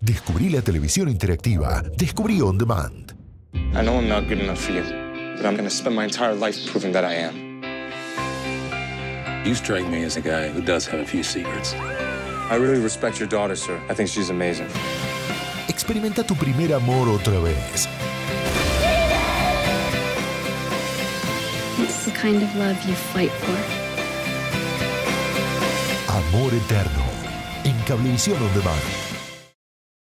Descubrí la televisión interactiva. Descubrí On Demand. I know I'm not good enough for you, but I'm going to spend my entire life proving that I am. You strike me as a guy who does have a few secrets. I really respect your daughter, sir. I think she's amazing. Experimenta tu primer amor otra vez. It's the kind of love you fight for. Amor eterno. En Cablevisión On Demand.